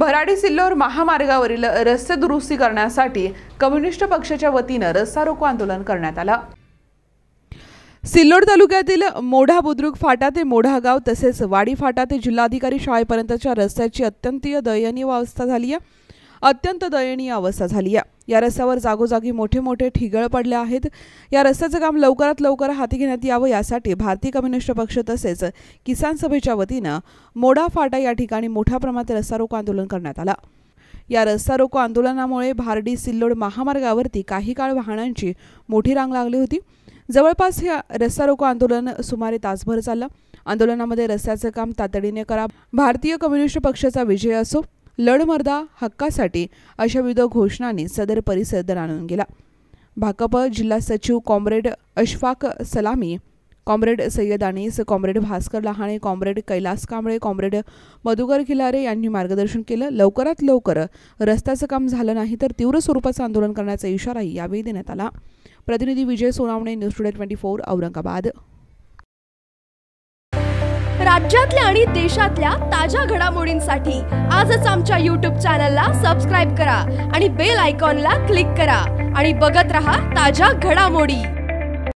भराडी सिल्लोड महामार्गावरील रस्ते दुरुस्ती करण्यासाठी कम्युनिस्ट पक्षाच्या वतीने रस्ता रोको आंदोलन करण्यात आले। सिल्लोड तालुक्यातील मोढा बुद्रुक फाटा ते मोढा गाव तसेच वाडी फाटा ते जिल्हाधिकारी शाळेपर्यंतच्या रस्त्याची अत्यंत दयनीय अवस्था झाली आहे। या रस्त्यावर जागोजागी मोठे ठिगळ पडले आहेत। या रस्त्याचे काम लवकरात लवकर हाती घेण्यात यावे यासाठी भारतीय कम्युनिस्ट पक्ष तसेच किसान सभेच्या वतीने मोढा फाटा या ठिकाणी मोठ्या प्रमाणात रस्ता रोको आंदोलन करण्यात आले। या रस्ता रोको आंदोलनामुळे भारडी सिल्लोड महामार्गावरती काही काळ वाहनांची मोठी रांग लागली होती। जवळपास हे रस्ता रोको आंदोलन सुमारे तासभर चाललं। आंदोलनामध्ये रस्त्याचे काम तातडीने करा, भारतीय कम्युनिस्ट पक्षाचा विजय असो, लढ मर्दा हक्कासाठी अशा विविध घोषणांनी सदर परिसर दणाणून गेला। भाकप जिल्हा सचिव comrade Ashfaq Salami, comrade Sayyed Anis, comrade Bhaskar Lahane, comrade Kailas Kamble, comrade Madhukar Khilare यांनी मार्गदर्शन केलं। लवकरात लवकर रस्त्याचं काम झालं नाही तर तीव्र स्वरूपाचं आंदोलन करण्याचा इशाराही यावेळी देण्यात आला। प्रतिनिधी विजय सोनावणे, न्यूज टुडे 24 औरंगाबाद। राज्यातल्या आणि देशातल्या ताज्या घडामोडींसाठी आजच आमच्या YouTube चॅनलला सबस्क्राइब करा आणि बेल आयकॉनला क्लिक करा आणि बघत रहा ताज्या घडामोडी।